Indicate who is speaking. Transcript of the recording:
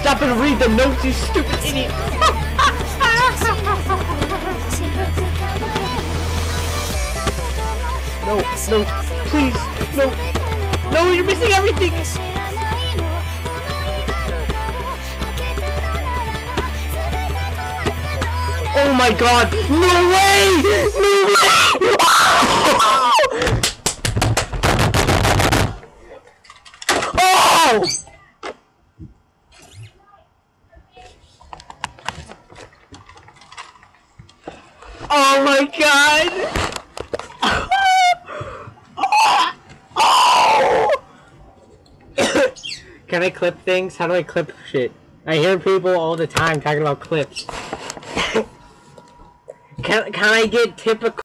Speaker 1: stop and read the notes, you stupid idiot! No, no, please, no! No, you're missing everything! Oh my god! No way! No way! Oh! Oh my god! Oh! Can I clip things? How do I clip shit? I hear people all the time talking about clips. Can I get typical?